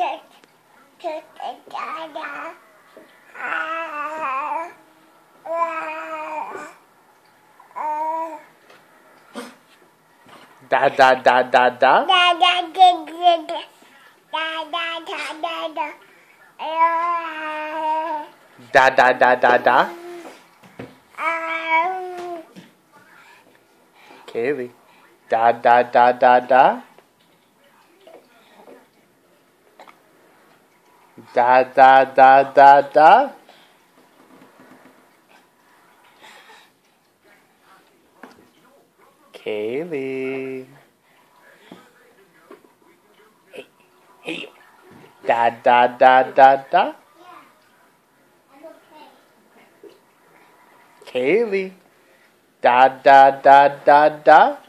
Da da da da da. Da da da da da. Kaylee. Da da da da da. Da da da da da. Kaylee. Hey, hey. Da da da da da. Kaylee. Da da da da da.